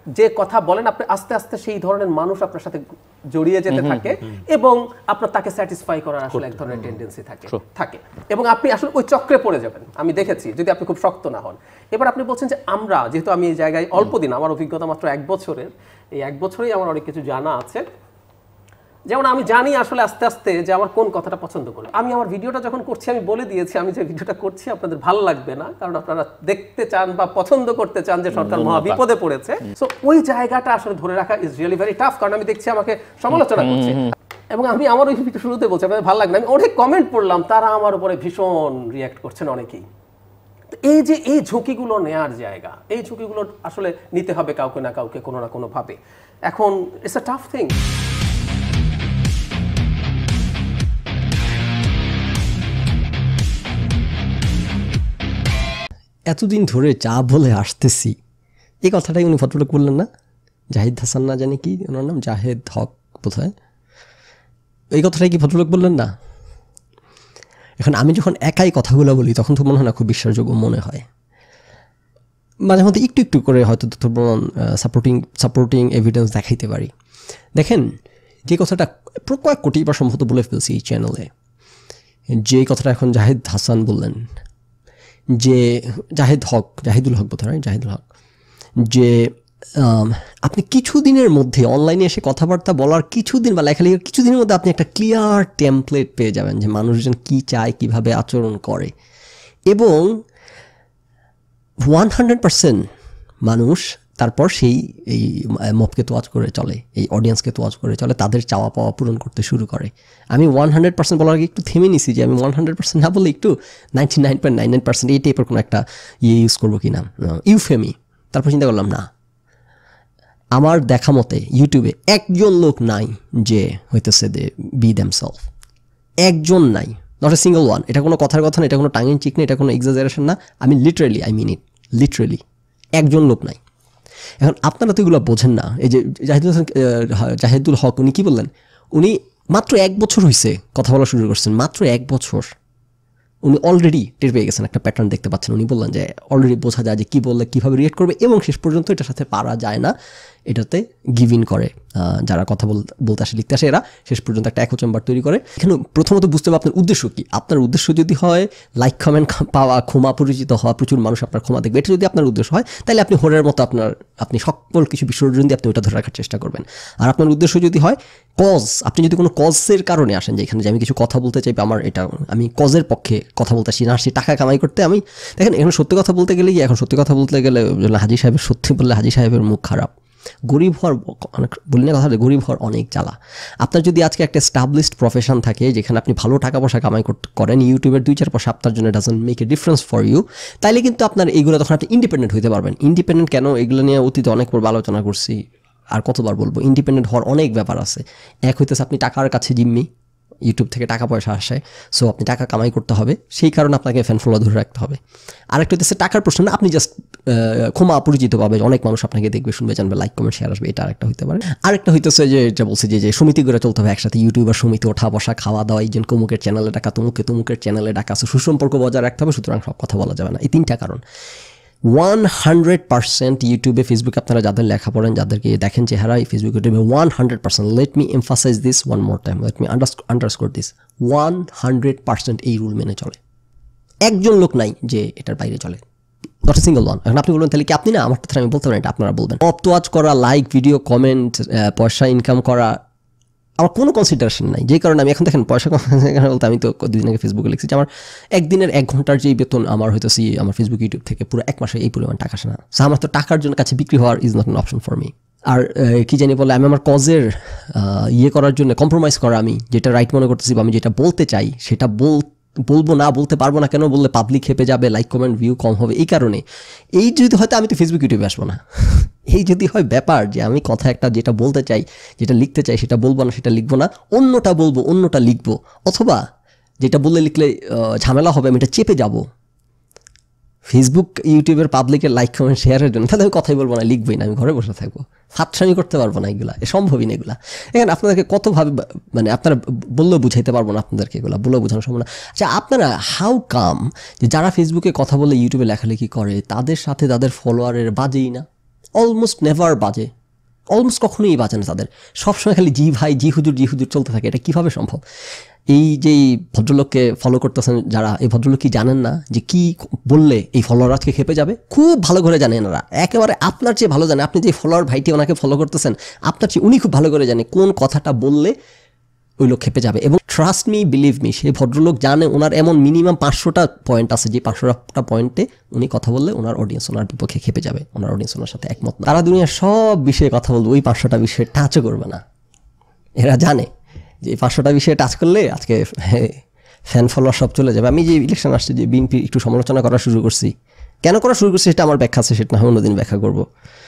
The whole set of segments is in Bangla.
যে কথা বলেন আপনি আস্তে আস্তে সেই ধরনের মানুষ আপনার সাথে জড়িয়ে যেতে থাকে এবং আপনার তাকে স্যাটিসফাই করার আসলে এক ধরনের টেন্ডেন্সি থাকে এবং আপনি আসলে ওই চক্রে পড়ে যাবেন। আমি দেখেছি যদি আপনি খুব শক্ত না হন। এবার আপনি বলছেন যে আমরা যেহেতু আমি এই জায়গায় অল্প দিন, আমার অভিজ্ঞতা মাত্র 1 বছরের, এই 1 বছরেই আমার অনেক কিছু জানা আছে। যেমন আমি জানি আসলে আস্তে আস্তে যে আমার কোন কথাটা পছন্দ করে। আমি আমার ভিডিওটা যখন করছি আমি বলে দিয়েছি আমি যে ভিডিওটা করছি আপনাদের ভালো লাগবে না, কারণ আপনারা দেখতে চান বা পছন্দ করতে চান যে সরকার মহা বিপদে পড়েছে। সো ওই জায়গাটা আসলে ধরে রাখা ইজ রিয়েলি ভেরি টাফ, কারণ আমি দেখছি আমাকে সমালোচনা করছে এবং আমি আমার ওই ভিডিও শুরুতে বলছি আপনাদের ভালো লাগবে না, আমি অনেক কমেন্ট পড়লাম, তারা আমার উপরে ভীষণ রিয়্যাক্ট করছেন অনেকেই। এই যে এই ঝুঁকিগুলো নেওয়ার জায়গা, এই ঝুঁকিগুলো আসলে নিতে হবে কাউকে না কাউকে কোনো না কোনো ভাবে। এখন ইটস আ টাফ থিং। এতদিন ধরে যা বলে আসতেছি এই কথাটাই উনি ভদ্রলোক বললেন না, জাহিদ হাসান না জানি কি ওনার নাম, জাহেদ হক বোধহয়, এই কথাটাই কি ভদ্রলোক বললেন না? এখন আমি যখন একাই কথাগুলো বলি তখন তো মনে হয় না খুব বিশ্বাসযোগ্য মনে হয়, মাঝে মধ্যে একটু একটু করে হয়তো তথ্য প্রমাণ সাপোর্টিং এভিডেন্স দেখাইতে পারি। দেখেন যে কথাটা কয়েক কোটিবার সম্ভবত বলে ফেলছি এই চ্যানেলে, যে কথাটা এখন জাহিদ হাসান বললেন, যে জাহিদুল হক বোধ হয়, জাহিদুল হক, যে আপনি কিছুদিনের মধ্যে অনলাইনে এসে কথাবার্তা বলার কিছুদিন বা লেখালেখির কিছুদিনের মধ্যে আপনি একটা ক্লিয়ার টেমপ্লেট পেয়ে যাবেন যে মানুষজন কী চায়, কীভাবে আচরণ করে, এবং 100% মানুষ তারপর সেই এই মপকে তোয়াজ করে চলে, এই অডিয়েন্সকে তোয়াজ করে চলে, তাদের চাওয়া পাওয়া পূরণ করতে শুরু করে। আমি 100% বলার আগে একটু থেমে নিছি যে আমি 100% না বলে একটু 99.99% এই টাইপের কোনো একটা ইউজ করবো কি না, ইউফেমি। তারপর চিন্তা করলাম না, আমার দেখা মতে ইউটিউবে একজন লোক নাই যে হইতেছে দে বি দেমসেলফ, একজন নাই, নট এ সিঙ্গল ওয়ান। এটা কোনো কথার কথা না, এটা কোনো টাং ইন চিক না, এটা কোনো এক্সাজারেশন না, আমি literally I mean it, literally একজন লোক নাই। এখন আপনারা তো এগুলো বোঝেন না। এই যে জাহিদুল হক উনি কী বললেন, উনি মাত্র 1 বছর হয়েছে কথা বলা শুরু করছেন, মাত্র 1 বছর উনি অলরেডি টের পেয়ে গেছেন, একটা প্যাটার্ন দেখতে পাচ্ছেন। উনি বললেন যে অলরেডি বোঝা যায় যে কী বললে কীভাবে রিয়েক্ট করবে, এবং শেষ পর্যন্ত এটার সাথে পারা যায় না, এটাতে গিভ ইন করে। যারা কথা বলতে আসে লিখতে আসে এরা শেষ পর্যন্ত একটা একো চেম্বার তৈরি করে। এখানে প্রথমত বুঝতে হবে আপনার উদ্দেশ্য কী। আপনার উদ্দেশ্য যদি হয় লাইক কমেন্ট পাওয়া, ক্ষমা পরিচিত হওয়া, প্রচুর মানুষ আপনার ক্ষমা দেখবে, এটা যদি আপনার উদ্দেশ্য হয় তাহলে আপনি হোরের মতো আপনি সকল কিছু বিসর্জন দিয়ে আপনি ওটা ধরে রাখার চেষ্টা করবেন। আর আপনার উদ্দেশ্য যদি হয় কজ, আপনি যদি কোনো কজের কারণে আসেন, যে এখানে যে আমি কিছু কথা বলতে চাই, আমার এটা আমি কজের পক্ষে কথা বলতে আসি না, আসছি টাকা কামাই করতে। আমি দেখেন এখন সত্যি কথা বলতে গেলে এখন সত্যি কথা বলতে গেলে হাজী সাহেবের সত্যি বললে হাজী সাহেবের মুখ খারাপ। গরিব হওয়ার অনেক বলি না কথা, গরিব হওয়ার অনেক জ্বালা। আপনার যদি আজকে একটা এস্টাবলিশড প্রফেশন থাকে যেখানে আপনি ভালো টাকা পয়সা কামাই করেন, ইউটিউবের 2-4 পয়সা আপনার জন্য doesn't make a difference for you, তাইলে কিন্তু আপনার এইগুলো তখন আপনি ইন্ডিপেন্ডেন্ট হইতে পারবেন। ইন্ডিপেন্ডেন্ট কেন, এগুলো নিয়ে অতীতে অনেকবার আলোচনা করছি, আর কতবার বলবো। ইন্ডিপেন্ডেন্ট হওয়ার অনেক ব্যাপার আছে। এক হইতেছে আপনি টাকার কাছে জিম্মি, ইউটিউব থেকে টাকা পয়সা আসে, সো আপনি টাকা কামাই করতে হবে, সেই কারণে আপনাকে ফ্যান ফলোয়ার ধরে রাখতে হবে। আরেকটা হচ্ছে টাকার প্রশ্ন না, আপনি জাস্ট ক্ষমা পরিচিত পাবে, অনেক মানুষ আপনাকে দেখবে, শুনবে, জানবে, লাইক কমেন্ট শেয়ার আসবে, এটা আরেকটা হতে পারে। আরেকটা হইতেছে যে এটা বলছে যে সমিতি করে চলতে হবে একসাথে, ইউটিউবার সমিতি, ওঠা বসা, খাওয়া দাওয়া, এই যে তমুকের চ্যানেলে ডাকা, তমুকের চ্যানেলে ডাকা, সুসম্পর্ক বজায় রাখতে হবে, সুতরাং সব কথা বলা যাবে না। এই 3টা কারণ। 100% ইউটিউবে ফেসবুকে আপনারা যাদের লেখা পড়েন, যাদেরকে দেখেন চেহারা, ফেসবুক ইউটিউবে 100%, let me emphasise this one more time, let me underscore this, 100% এই রুল মেনে চলে। একজন লোক নাই যে এটার বাইরে চলে, নট এ সিঙ্গল ওয়ান। এখন আপনি বলবেন তাহলে কি আপনি না, আমার তো আমি বলতে পারেন, এটা আপনারা বলবেন। অপতোয়াজ করা, লাইক, ভিডিও, কমেন্ট, পয়সা ইনকাম করা আমার কোনো কনসিডারেশন নাই। যেই কারণে আমি এখন দেখেন পয়সা বলতে, আমি তো 2 দিন আগে ফেসবুকে লিখছি যে আমার একদিনের 1 ঘন্টার যেই বেতন আমার হইতেছি আমার ফেসবুক ইউটিউব থেকে পুরো 1 মাসে এই পরিমাণ টাকা আসে না। সো আমার তো টাকার জন্য কাছে বিক্রি হওয়ার is not an option for me. আর কি জানি বলে, আমি আমার কজের করার জন্য কম্প্রোমাইজ করা, আমি যেটা রাইট মনে করতেছি বা আমি যেটা বলতে চাই সেটা বলবো না, বলতে পারবো না। কেন বললে পাবলিক হেপে যাবে, লাইক কমেন্ট ভিউ কম হবে, এই কারণে। এই যদি হয়তো আমি তো ফেসবুক ইউটিউবে আসবো না, এই যদি হয় ব্যাপার যে আমি কথা একটা যেটা বলতে চাই, যেটা লিখতে চাই, সেটা বলবো না, সেটা লিখবো না, অন্যটা বলবো, অন্যটা লিখবো, অথবা যেটা বললে লিখলে ঝামেলা হবে আমি এটা চেপে যাবো ফেসবুক ইউটিউবের পাবলিকের লাইক কমেন্ট শেয়ারের জন্য, তাহলে আমি কথাই বলবো না, লিখবই না, আমি ঘরে বসে থাকবো, ফাতসামি করতে পারবো না, এগুলা সম্ভবই না। এগুলা এখানে আপনাদেরকে কতভাবে মানে আপনারা বললেও বুঝাইতে পারবো না আপনাদেরকে, এগুলো বলেও বোঝানো সম্ভব না। আচ্ছা, আপনারা হাউ কাম যে যারা ফেসবুকে কথা বলে ইউটিউবে লেখালেখি করে তাদের সাথে তাদের ফলোয়ারের বাজেই না? অলমোস্ট নেভার বাজে, অলমোস্ট কখনোই বাজে না তাদের, সবসময় খালি জি ভাই জি হুজুর চলতে থাকে। এটা কীভাবে সম্ভব? এই যে ভদ্রলোককে ফলো করতেছেন যারা, এই ভদ্রলোক কি জানেন না যে কি বললে এই ফলোয়ার আজকে খেপে যাবে? খুব ভালো করে জানেন এরা, একেবারে আপনার চেয়ে ভালো জানে। আপনি যে ফলোয়ার ভাইটি ওনাকে ফলো করতেছেন, আপনার চেয়ে উনি খুব ভালো করে জানে কোন কথাটা বললে ওই লোক খেপে যাবে। এবং ট্রাস্ট মি, বিলিভ মি, সেই ভদ্রলোক জানে ওনার এমন মিনিমাম 500টা পয়েন্ট আছে, যে 500টা পয়েন্টে উনি কথা বললে ওনার অডিয়েন্স ওনার বিপক্ষে খেপে যাবে, ওনার অডিয়েন্স ওনার সাথে একমত না। তারা দুনিয়ার সব বিষয়ে কথা বলবে, ওই 500টা বিষয়ে টাচও করবে না। এরা জানে যে 500টা বিষয়ে টাচ করলে আজকে ফ্যান ফলোয়ার সব চলে যাবে। আমি যে ইলেকশন আসছে, যে বিএনপি একটু সমালোচনা করা শুরু করছি, কেন করা শুরু করছি সেটা আমার ব্যাখ্যা আছে, সেটা না অন্যদিন ব্যাখ্যা করবো।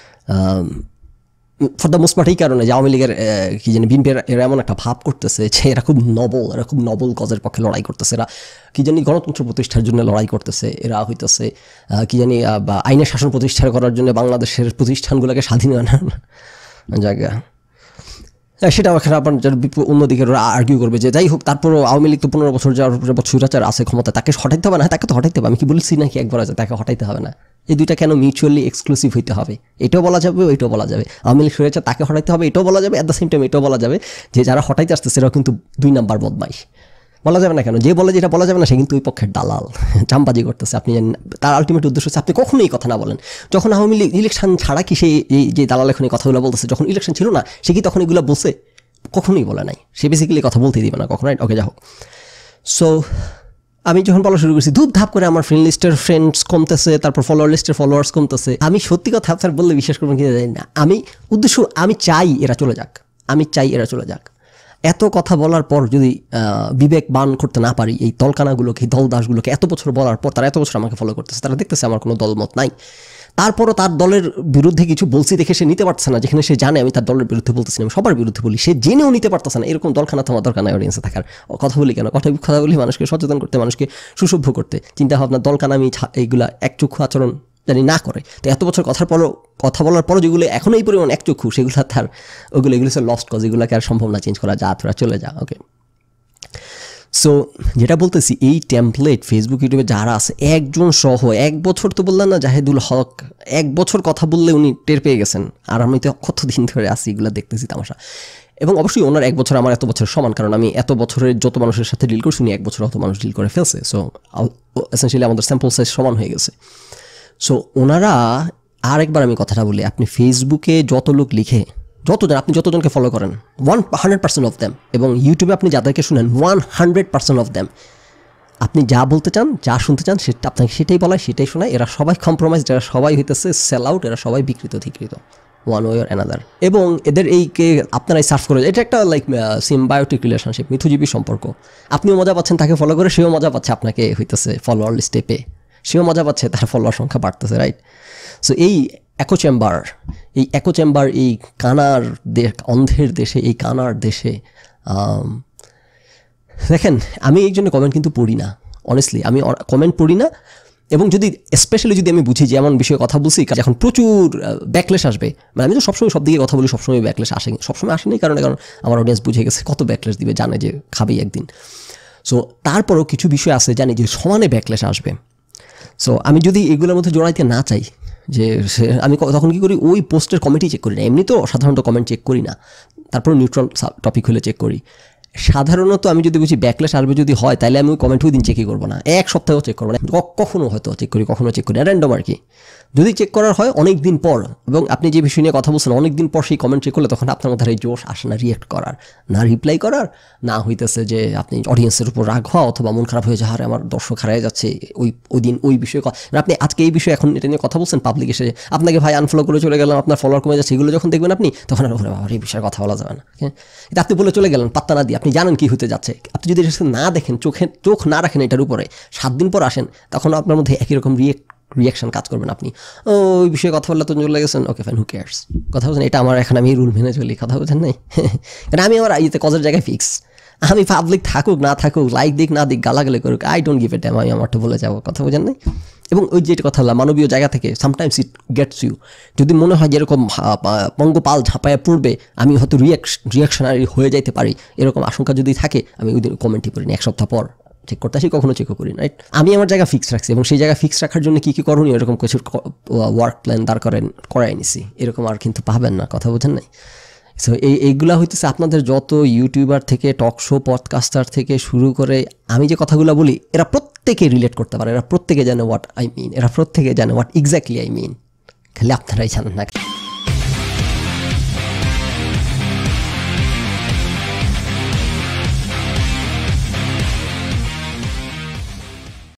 ফর দ্য মোস্ট পার্ট এই কারণে যে আওয়ামী লীগের কি জানি বিএনপি এরা এমন একটা ভাব করতেছে যে এরা খুব নবল কজের পক্ষে লড়াই করতেছে, এরা কি জানি গণতন্ত্র প্রতিষ্ঠার জন্য লড়াই করতেছে, এরা হইতেছে কি জানি বা আইনের শাসন প্রতিষ্ঠা করার জন্য বাংলাদেশের প্রতিষ্ঠানগুলোকে স্বাধীন জায়গা। সেটা আপনার অন্যদিকে আর্কিউ করবে যে যাই হোক, তারপরও আওয়ামী লীগ তো 15 বছর যাওয়ার স্বৈরাচার আছে ক্ষমতা, তাকে হটাইতে হবে না। তাকে তো হটাইতে হবে, আমি কি বলছি নাকি একবার আছে তাকে হটাইতে হবে না? এই দুইটা কেন মিউচুয়ালি এক্সক্লুসিভ হইতে হবে? এটাও বলা যাবে, ওইটাও বলা যাবে। আওয়ামী লীগ স্বৈরাচার তাকে হটাইতে হবে, এটাও বলা যাবে। অ্যাট দ্য সেম টাইম এটাও বলা যাবে যে যারা হটাইতে আসতেছে সেটাও কিন্তু 2 নাম্বার বদমাইশ। বলা যাবে না কেন? যে বলে যেটা বলা যাবে না সে কিন্তু ওই পক্ষের দালাল, চামবাজি করতেছে। আপনি জানেন তার আলটিমেট উদ্দেশ্য হচ্ছে আপনি কখনোই এই কথা না বলেন। যখন আওয়ামী লীগ ইলেকশন ছাড়া কি সেই যে দালাল এখন এই কথাগুলো বলতেছে, যখন ইলেকশন ছিল না সে কি তখন এগুলো বলছে? কখনোই বলে নাই। সে বেসিক্যালি কথা বলতেই দিবে না কখনো, রাইট? ওকে, যা হোক। সো আমি যখন বলা শুরু করছি, ধূপধাপ করে আমার ফ্রেন্ড লিস্টের ফ্রেন্ডস কমতেছে, তারপর ফলোয়ার লিস্টের ফলোয়ার্স কমতেছে। আমি সত্যি কথা আপনার বললে বিশ্বাস করবেন কিনা জানি না, আমি চাই এরা চলে যাক। এত কথা বলার পর যদি বিবেক বান করতে না পারি, এই দলকানাগুলোকে, এই দলদাসগুলোকে এত বছর বলার পর, তারা এত বছর আমাকে ফলো করতেছে, তারা দেখতেছে আমার কোনো দলমত নাই, তারপরও তার দলের বিরুদ্ধে কিছু বলছি দেখে সে নিতে পারছে না, যেখানে সে জানে আমি তার দলের বিরুদ্ধে বলতেছি না, আমি সবার বিরুদ্ধে বলি, সে জেনেও নিতে পারতেছে না। এরকম দলখানা তোমার দরকার নাই অডিয়েন্সে থাকার। কথা বলি কেন? কথা বলি মানুষকে সচেতন করতে, মানুষকে সুসভ্য করতে, চিন্তাভাবনা। দলখানা আমি এইগুলা একচক্ষু আচরণ জানি না করে। তো এত বছর কথা বলার পরও যেগুলো এখনও এই পরিমাণ একচক্ষু, সেগুলো তার এগুলো হচ্ছে লস্ট কজ, এগুলোকে আর সম্ভব না চেঞ্জ করা। যা তোরা চলে যা। ওকে, সো যেটা বলতেছি, এই টেমপ্লেট ফেসবুক ইউটিউবে যারা আছে, একজন সহ 1 বছর তো বললাম না, জাহেদুল হক 1 বছর কথা বললে উনি টের পেয়ে গেছেন, আর আমি তো কতদিন ধরে আসি এগুলো দেখতেছি তামাশা। এবং অবশ্যই ওনার 1 বছর আমার এত বছর সমান, কারণ আমি এত বছরের যত মানুষের সাথে ডিল করছি উনি 1 বছর অত মানুষ ডিল করে ফেলছে। সো এসেনশিয়ালি আমাদের স্যাম্পল সাইজ সমান হয়ে গেছে। সো ওনারা, আরেকবার আমি কথাটা বলি, আপনি ফেসবুকে যত লোক লিখে, আপনি যতজনকে ফলো করেন, 100% অফ দ্যাম, এবং ইউটিউবে আপনি যাদেরকে শুনেন 100% অফ দ্যাম, আপনি যা বলতে চান, যা শুনতে চান, সেটা আপনাকে সেটাই বলায়, সেটাই শোনায়। এরা সবাই কম্প্রোমাইজ, এরা সবাই হইতেছে সেল আউট, এরা সবাই বিকৃত ওয়ান ওয়ে অর অ্যানাদার। এবং এদের আপনারাই সার্ভ করে, এটা একটা লাইক সিম্বায়োটিক রিলেশনশিপ, মিথুজীবী সম্পর্ক। আপনিও মজা পাচ্ছেন তাকে ফলো করে, সেও মজা পাচ্ছে আপনাকে হইতেছে ফলোয়ার লিস্টে পেয়ে, সেও মজা পাচ্ছে, তার ফলোয়ার সংখ্যা বাড়তেছে, রাইট? সো এই একো চেম্বার, এই কানার অন্ধের দেশে, এই কানার দেশে, দেখেন আমি এই জন্য কমেন্ট কিন্তু পড়ি না, অনেস্টলি আমি কমেন্ট পড়ি না। এবং স্পেশালি যদি আমি বুঝি যে এমন বিষয়ে কথা বলছি এখন প্রচুর ব্যাকলেশ আসবে, মানে আমি তো সবসময় সব দিকে কথা বলি, সবসময় ব্যাকলেশ সবসময় আসেনি, কারণ আমার অডিয়েন্স বুঝে গেছে কত ব্যাকলেশ দিবে, জানে যে খাবেই একদিন। সো তারপরও কিছু বিষয় আছে জানি যে সমানে ব্যাকলেশ আসবে। সো আমি যদি এগুলোর মধ্যে জড়াইতে না চাই, যে আমি তখন কী করি, ওই পোস্টের কমেন্টই চেক করি না। এমনি তো সাধারণত কমেন্ট চেক করি না, তারপর নিউট্রাল টপিক হলে চেক করি। সাধারণত আমি যদি বুঝি ব্যাকলেশ আসবে যদি হয়, তাহলে আমি ওই কমেন্ট ওই দিন চেকই করবো না, 1 সপ্তাহেও চেক করবো না, কখনো হয়তো চেক করি, কখনো চেক করি না, র্যান্ডম আর কি। যদি চেক করার হয় অনেক দিন পর, এবং আপনি যে বিষয় নিয়ে কথা বলছেন অনেক দিন পর সেই কমেন্ট চেক করলে, তখন আপনার মধ্যে এই জোশ আসে না রিয়েক্ট করার, না রিপ্লাই করার, না হইতেছে যে আপনি অডিয়েন্সের উপর রাগ হওয়া, অথবা মন খারাপ হয়ে যায়, আরে আমার দর্শক হারিয়ে যাচ্ছে ওই দিন ওই বিষয়ে। আপনি আজকে এই বিষয়ে এখন এটা নিয়ে কথা বলছেন, পাবলিক এসে আপনাকে ভাই আনফলো করে চলে গেলাম, আপনার ফলোয়ার কমে যাচ্ছে, এগুলো যখন দেখবেন আপনি, তখন আর এই বিষয়ে কথা বলা যাবে না। এটা আপনি বলে চলে গেলেন পাত্তা না দিয়ে, আপনি জানেন কি হতে যাচ্ছে। আপনি যদি এটা না দেখেন, চোখ না রাখেন এটার উপরে, 7 দিন পর আসেন, তখন আপনার মধ্যে একই রকম রিয়াকশন কাজ করবেন। আপনি ওই বিষয়ে কথা বললে তো চলে গেছেন, ওকে ফাইন, হু কেয়ার্স, কথা বলছেন। এটা আমার এখন আমি রুল মেনে চলি, কথা বলছেন নাই, কারণ আমি আমার কজের জায়গায় ফিক্স। আমি পাবলিক থাকুক না থাকুক, লাইক দিক না দিক, গালাগালি করুক, I don't give a damn, আমি আমারটা বলে যাবো, কথা বোঝেন নাই। এবং ওই যে কথা হলো মানবীয় জায়গা থেকে, সামটাইমস ইট গেটস ইউ। যদি মনে হয় যেরকম পঙ্গপাল ঝাঁপায় পড়বে, আমি হয়তো রিয়াকশনারি হয়ে যাইতে পারি, এরকম আশঙ্কা যদি থাকে, আমি ওই দিন কমেন্টই করি না, 1 সপ্তাহ পর চেক করতে আসি, কখনো চেকও করি না, রাইট? আমি আমার জায়গা ফিক্স রাখছি এবং সেই জায়গা ফিক্স রাখার জন্য কী কী করণীয় এরকম কিছু ওয়ার্ক প্ল্যান দাঁড় করাই নিছি, এরকম আর কিন্তু পাবেন না, কথা বোঝেন নাই? সো এইগুলা হইতেছে আপনাদের যত ইউটিউবার থেকে টক শো পডকাস্টার থেকে শুরু করে আমি যে কথাগুলো বলি এরা প্রত্যেকে রিলেট করতে পারে, এরা প্রত্যেকে জানে হোয়াট আই মিন, এরা প্রত্যেকে জানে হোয়াট এক্স্যাক্টলি আই মিন, খালি আপনারাই জানেন না।